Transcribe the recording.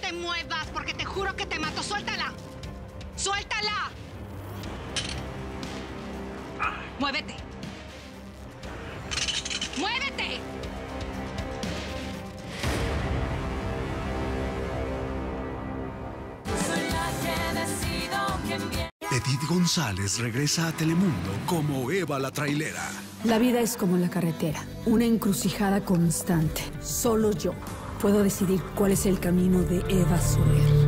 te muevas, porque te juro que te mato. ¡Suéltala! ¡Suéltala! ¡Muévete! ¡Muévete! Edith González regresa a Telemundo como Eva la trailera. La vida es como la carretera, una encrucijada constante. Solo yo puedo decidir cuál es el camino de Eva Soler.